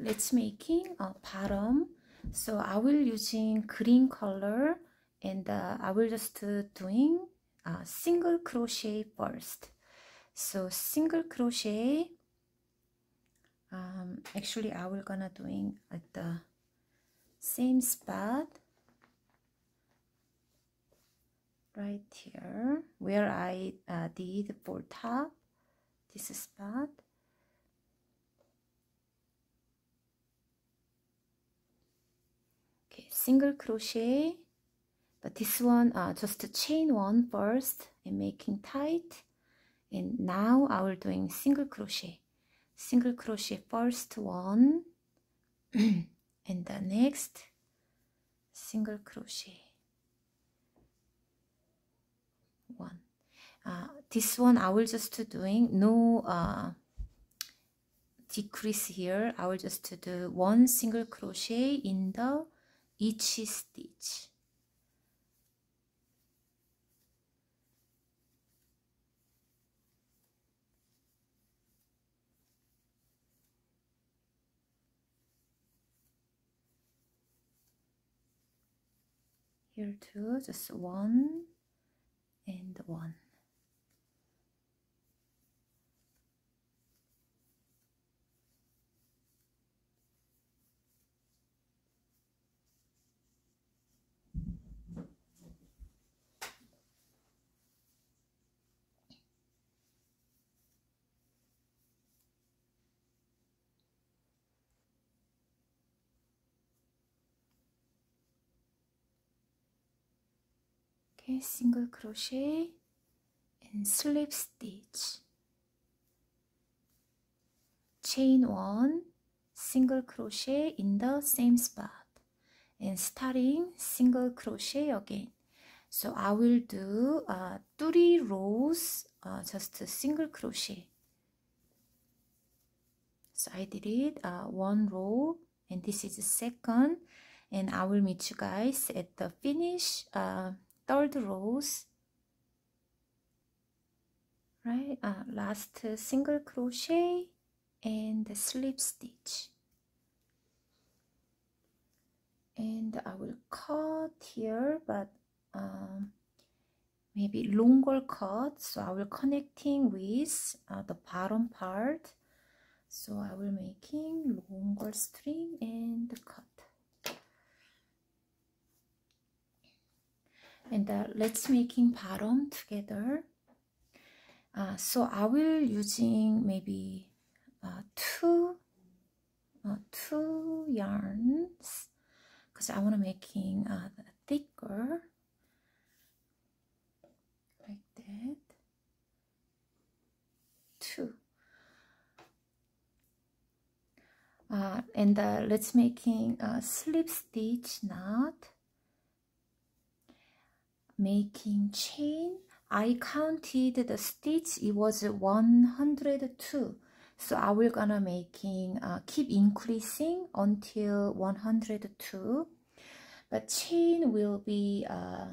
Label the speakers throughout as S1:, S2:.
S1: let's making a bottom. So I will using green color, and I will just doing single crochet first. So single crochet, actually I will gonna doing at the same spot right here where I did for top, this spot. Okay, single crochet, but this one just chain one first and making tight, and now I will doing single crochet first one and the next single crochet one. This one I will just doing no decrease here. I will just do one single crochet in the each stitch. Here too, just one and one. Okay, single crochet and slip stitch, chain one, single crochet in the same spot, and starting single crochet again. So I will do 3 rows just a single crochet. So I did it 1 row, and this is the second, and I will meet you guys at the finish 3rd rows, right? Last single crochet and the slip stitch, and I will cut here, but maybe longer cut, so I will connecting with the bottom part, so I will making longer string and cut. And let's making bottom together. So I will using maybe two yarns, because I want to making thicker like that. 2. And let's making a slip stitch knot, making chain. I counted the stitch, it was 102, so I will gonna making keep increasing until 102, but chain will be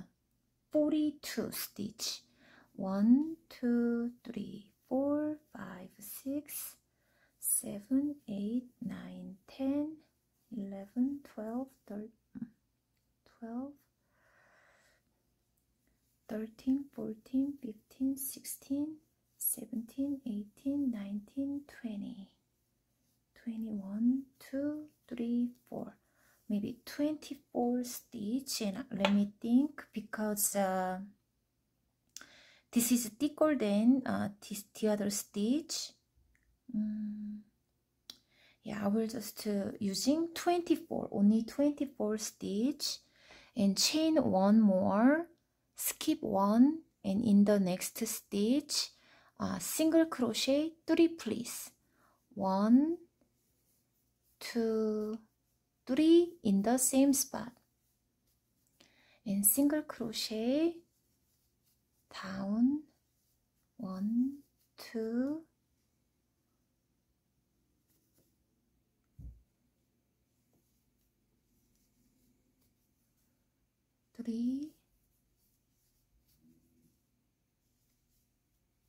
S1: 42 stitch. 1 2 3 4 5 6 7 8 9 10 11 12 13 14 15 16 17 18 19 20 21 2 3 4, maybe 24 stitch. And let me think, because this is thicker than the other stitch. Yeah, I will just using 24, only 24 stitch, and chain one more, skip one, and in the next stitch single crochet 3 please. 1 2 3 in the same spot, and single crochet down 1 2 3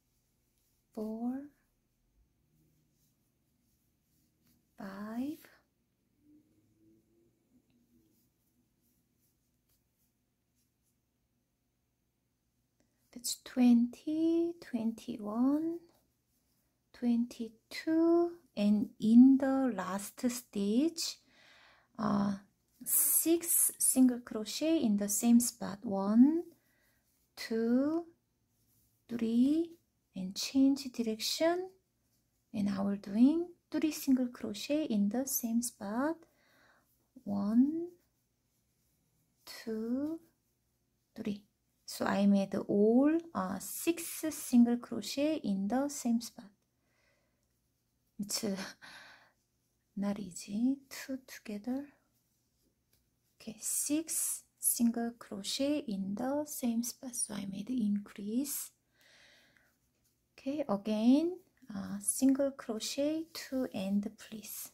S1: 4 5 that's 20, 21, 22, and in the last stitch 6 single crochet in the same spot. 1, 2, 3, and change direction, and now we're doing 3 single crochet in the same spot. 1, 2, 3. So I made all 6 single crochet in the same spot. It's not easy. 2 together. Okay, 6 single crochet in the same spot. So I made increase. Okay, again single crochet to end, please.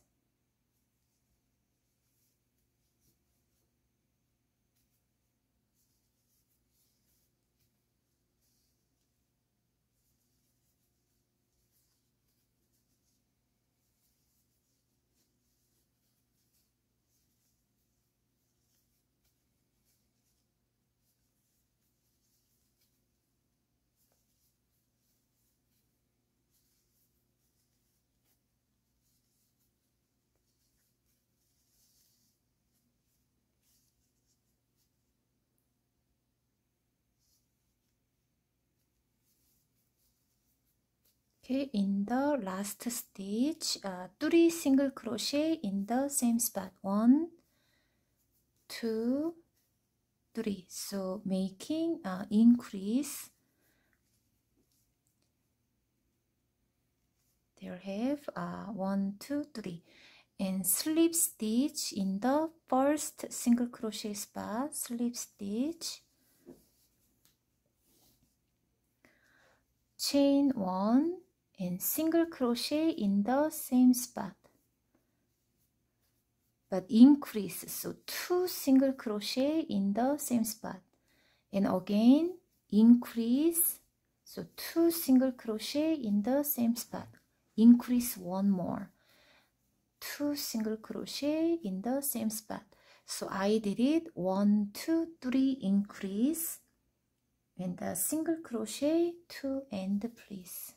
S1: Okay, in the last stitch 3 single crochet in the same spot. 1, 2, 3. So making increase. There have 1, 2, 3, and slip stitch in the first single crochet spot. Slip stitch, chain 1, and single crochet in the same spot, but increase. So 2 single crochet in the same spot, and again increase. So 2 single crochet in the same spot, increase 1 more, 2 single crochet in the same spot. So I did it 1, 2, 3 increase, and the single crochet to end, please.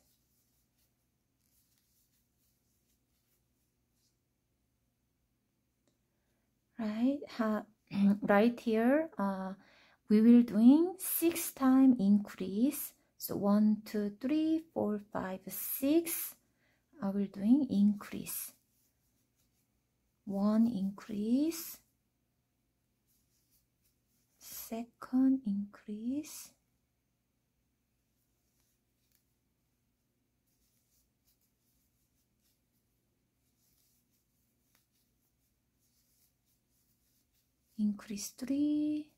S1: Right, right here we will doing 6 time increase. So 1, 2, 3, 4, 5, 6. I will doing increase. 1 increase, second increase, increase 3,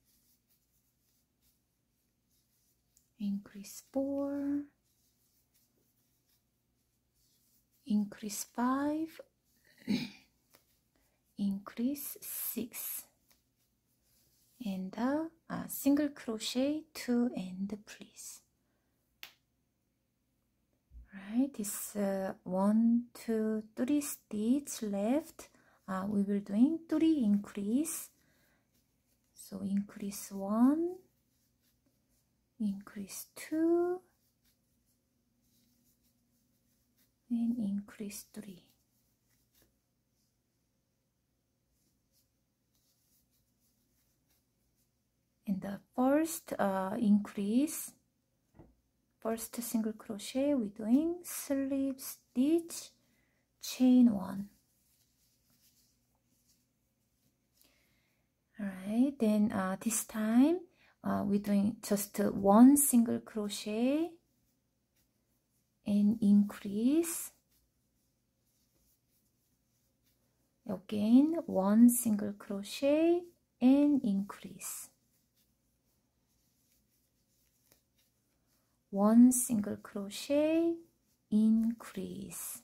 S1: increase 4, increase 5, increase 6, and single crochet to end, please. Right, this 1, 2, 3 stitch left. We will doing 3 increase. So increase 1, increase 2, and increase 3. In the first increase, first single crochet, we're doing slip stitch, chain 1. Alright, then this time we're doing just 1 single crochet and increase. Again 1 single crochet and increase. 1 single crochet, increase.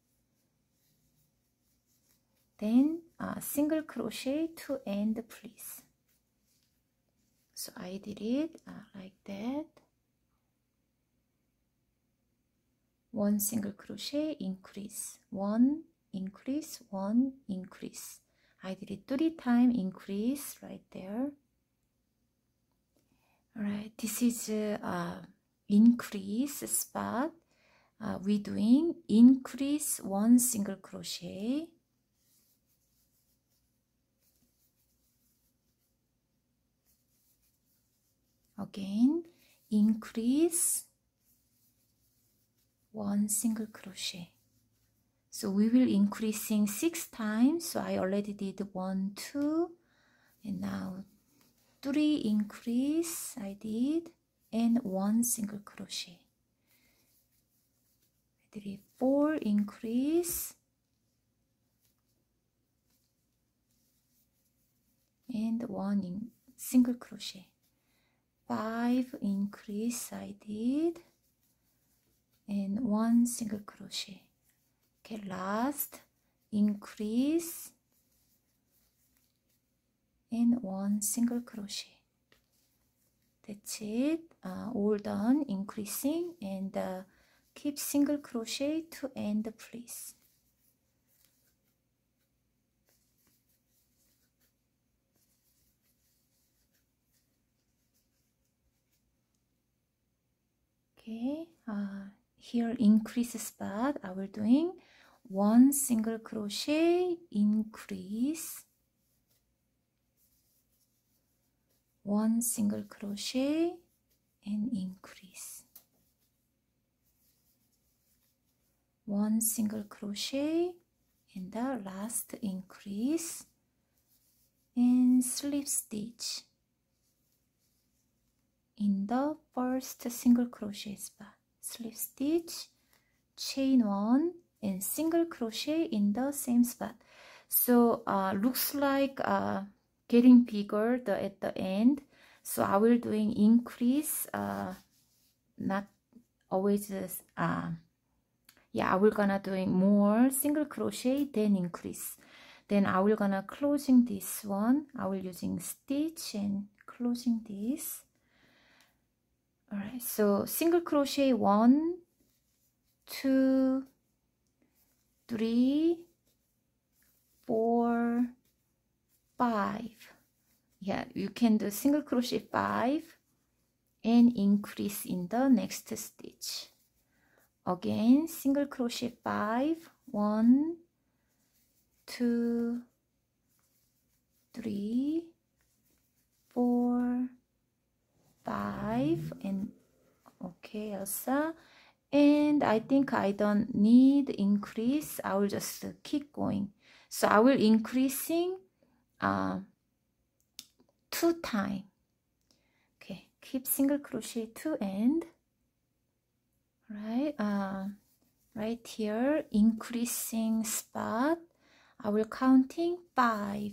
S1: Then single crochet to end, please. So I did it like that. 1 single crochet, increase, 1 increase, 1 increase. I did it 3 times, increase right there. Alright, this is increase spot, we doing increase 1 single crochet, again increase 1 single crochet. So we will increasing 6 times. So I already did 1, 2, and now 3 increase I did, and 1 single crochet. I did 4 increase and 1 single crochet. 5 increase I did, and 1 single crochet. Okay, last increase and 1 single crochet. That's it. All done increasing, and keep single crochet to end, please. Okay, here increase spot I will doing 1 single crochet, increase 1 single crochet and increase, 1 single crochet and the last increase, and slip stitch in the first single crochet spot, slip stitch, chain 1 and single crochet in the same spot. So looks like getting bigger at the end, so I will doing increase, not always yeah, I will gonna doing more single crochet then increase. Then I will gonna closing this one, I will using stitch and closing this. All right, so single crochet 1, 2, 3, 4, 5. Yeah, you can do single crochet 5 and increase in the next stitch. Again, single crochet 5, 1, 2, 3, 4, 5, and okay, Elsa. And I think I don't need increase, I will just keep going. So I will increasing 2 times. Okay, keep single crochet to end. Right, right here, increasing spot, I will counting 5,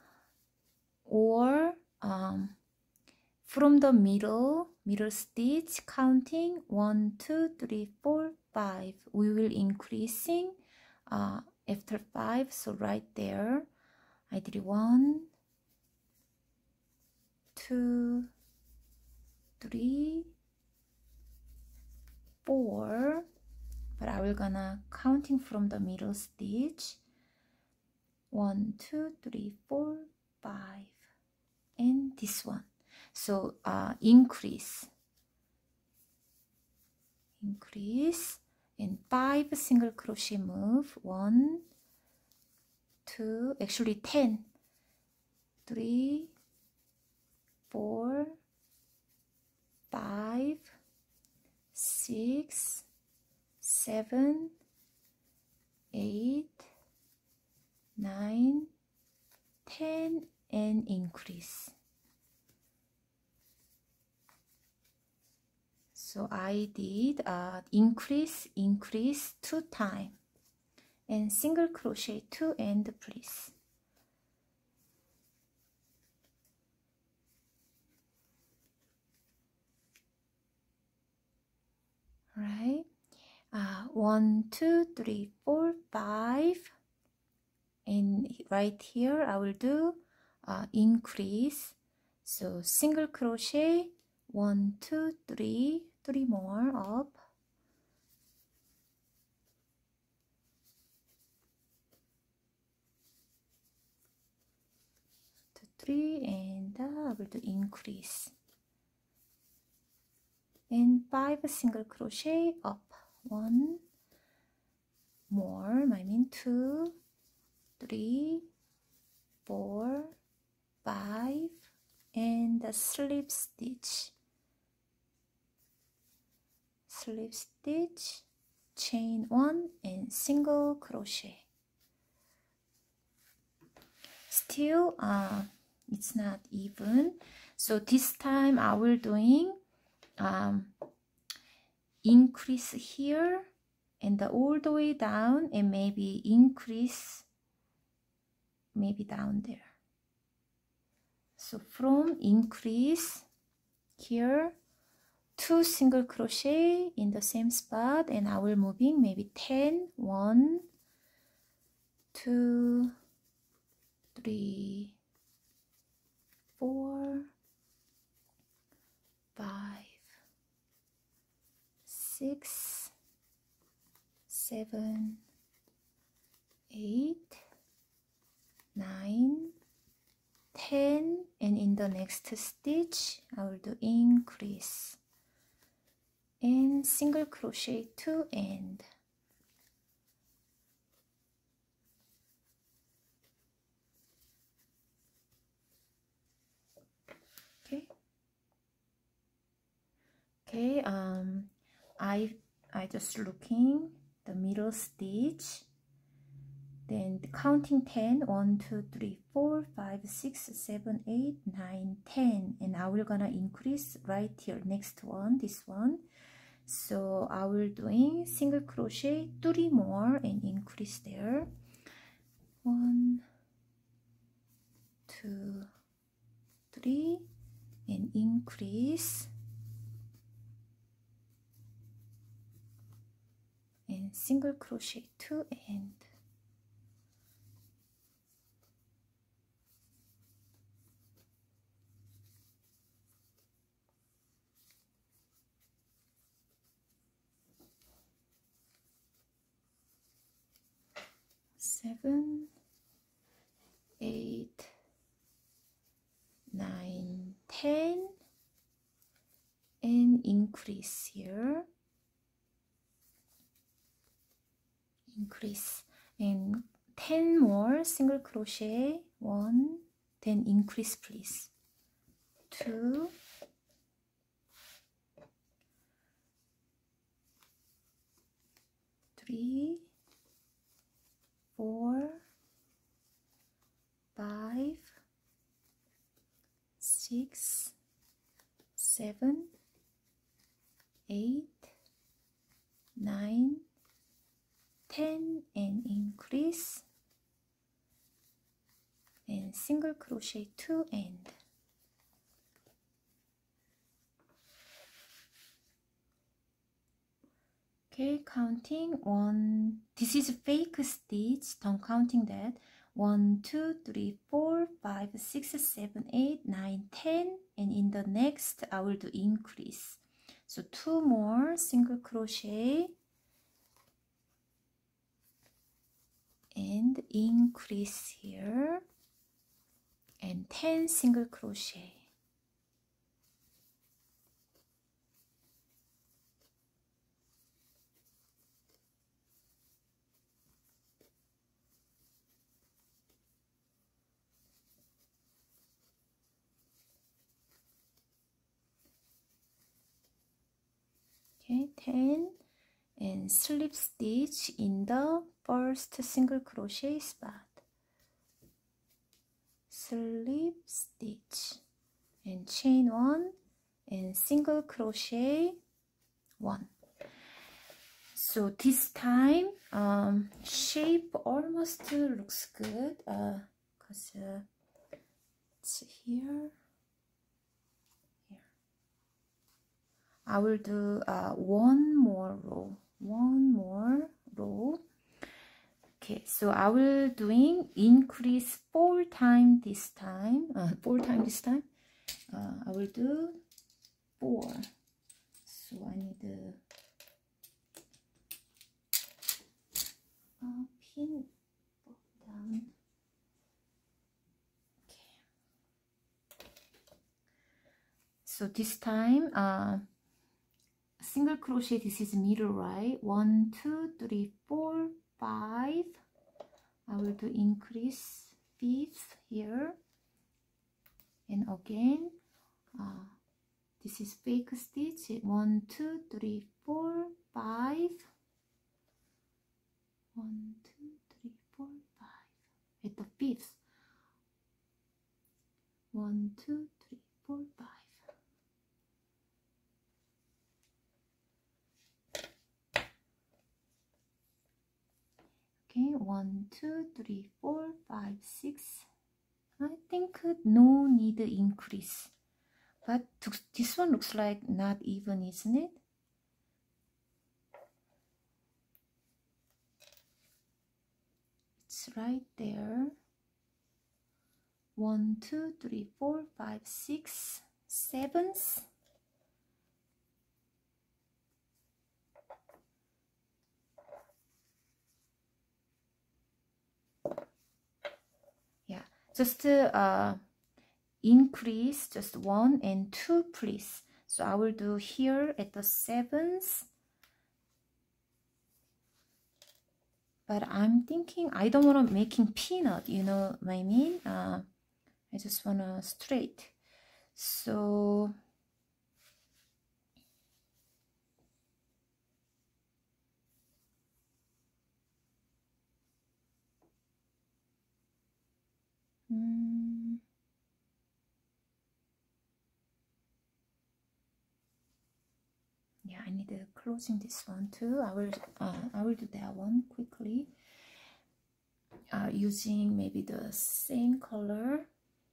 S1: or from the middle stitch counting 1, 2, 3, 4, 5. We will increasing after 5. So right there I did 1, 2, 3, 4, but I will gonna counting from the middle stitch 1, 2, 3, 4, 5, and this one. So increase and 5 single crochet move, 1, 2, actually 10, 3, 4, 5, 6, 7, 8, 9, 10, and increase. So I did increase 2 times and single crochet to end, please. Right, 1, 2, 3, 4, 5, and right here I will do increase. So single crochet 1, 2, 3, 3 more up, 2, 3, and I will do increase. and 5 single crochet up, 1 more, I mean 2, 3, 4, 5, and the slip stitch, chain 1 and single crochet. Still it's not even, so this time I will doing increase here and all the way down, and maybe increase maybe down there. So from increase here, 2 single crochet in the same spot, and I will moving maybe 10, 1, 2, 3, 4, 5, 6, 7, 8, 9, 10, and in the next stitch I will do increase and single crochet to end. Okay, I just looking the middle stitch, then counting 10, 1, 2, 3, 4, 5, 6, 7, 8, 9, 10, and I will gonna increase right here, next one, this one. So I will doing single crochet 3 more and increase there, 1, 2, 3, and increase and single crochet to end. Seven, 8, 9, 10, and increase here, increase, and 10 more single crochet, 1, then increase please, 2, 3, 4, 5, 6, 7, 8, 9, 10, and increase and single crochet to end. Okay, counting 1, this is fake stitch, don't counting that, 1, 2, 3, 4, 5, 6, 7, 8, 9, 10, and in the next I will do increase. So 2 more single crochet and increase here, and 10 single crochet. Okay, 10, and slip stitch in the first single crochet spot, slip stitch and chain 1 and single crochet 1. So this time shape almost looks good because it's here. I will do one more row. Okay, so I will doing increase 4 times this time. I will do 4. So I need a pin down. Okay. So this time single crochet. This is middle, right? 1 2 3 4 5. I will do increase fifth here, and again this is fake stitch. 1 2 3 4 5. 1 2 3 4 5 at the fifth. 1 2 3 4 5. Okay, 1 2 3 4 5 6. I think no need increase, but this one looks like not even, isn't it? It's right there. 1 2 3 4 5 6 7. Yeah, just increase just 1 and 2, please. So I will do here at the 7th. But I'm thinking I don't want to making peanut, you know what I mean? I just want to straight. So yeah, I need to closing this one too. I will do that one quickly. Using maybe the same color.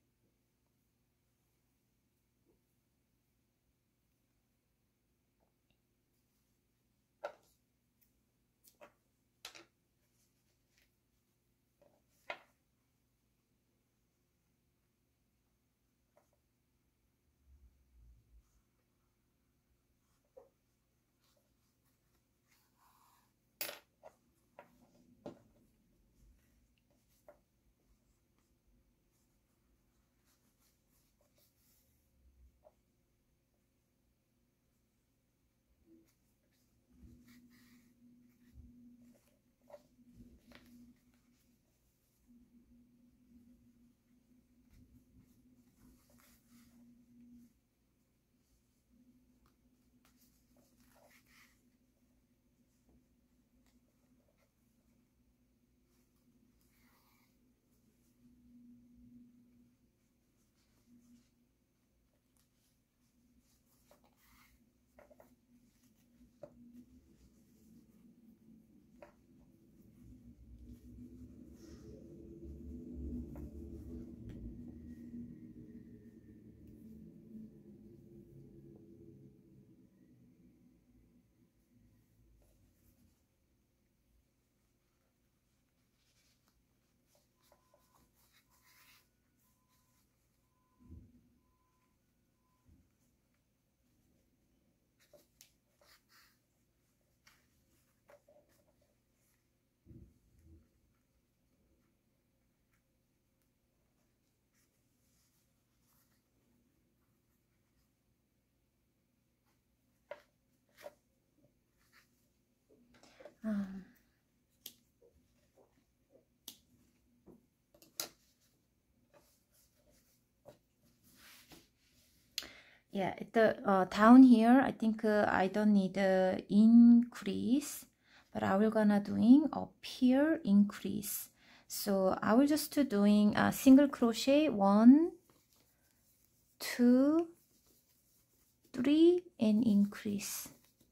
S1: Yeah, at the down here, I think I don't need increase, but I will gonna doing up here increase. So I will just doing a single crochet 1 2 3 and increase.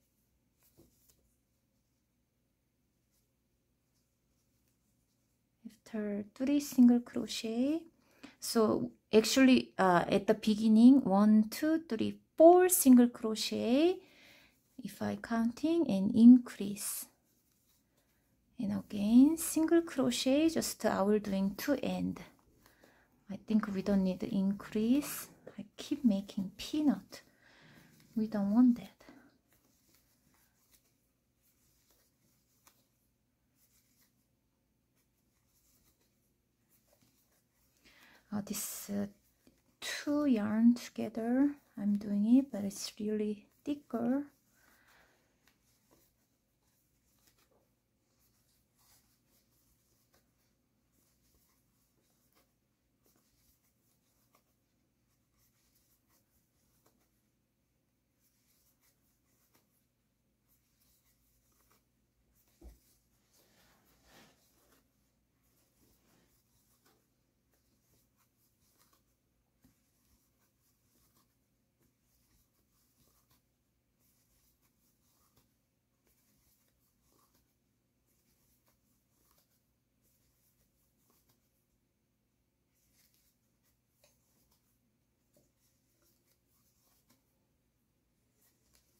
S1: After 3 single crochet, so actually at the beginning 1 2 3 4 single crochet if I counting, and increase, and again single crochet, just I will doing to end. I think we don't need the increase. I keep making peanut, we don't want that. This two yarn together I'm doing it, but it's really thicker.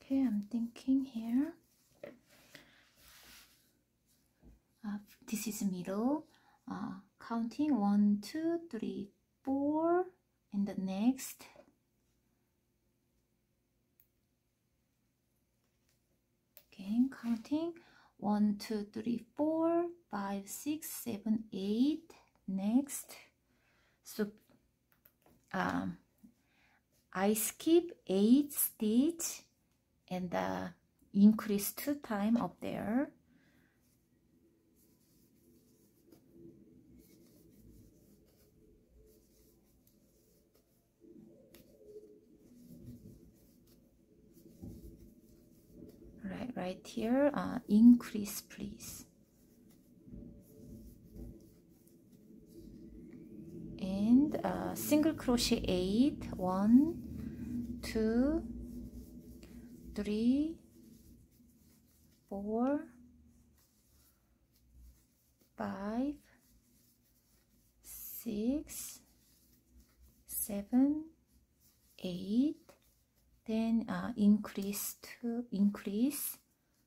S1: Okay, I'm thinking here. This is middle. Counting 1, 2, 3, 4, and the next. Again, counting 1, 2, 3, 4, 5, 6, 7, 8. Next. So I skip 8 stitch and increase 2 times up there. Right here, increase please. And single crochet 8, 1, 2, 3, 4, 5, 6, 7, 8. Then increase to increase.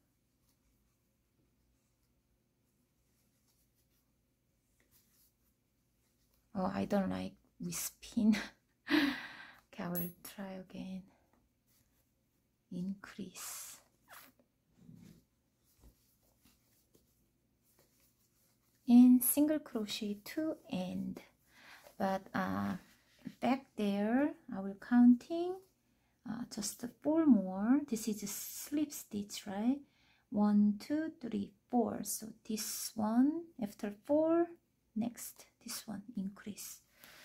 S1: Oh, I don't like with pin. Okay, I will try again. Increase. And single crochet to end. But back there, I will counting just 4 more. This is a slip stitch, right? 1, 2, 3, 4. So this one after 4, next this one increase.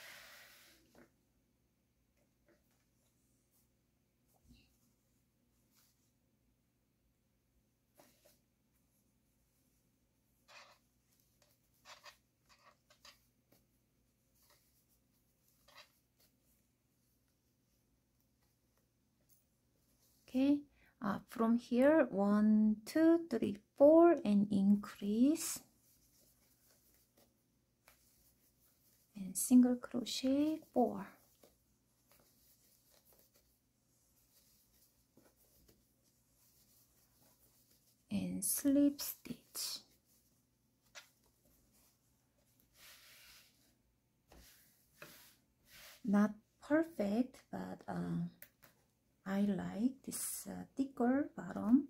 S1: Okay, from here 1, 2, 3, 4 and increase, and single crochet 4. And slip stitch. Not perfect, but I like this thicker bottom.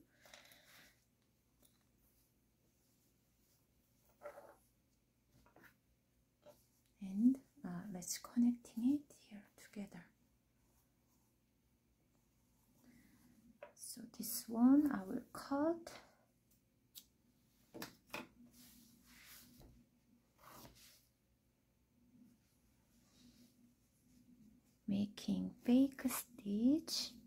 S1: And let's connecting it here together. So this one I will cut. Making fake stitch.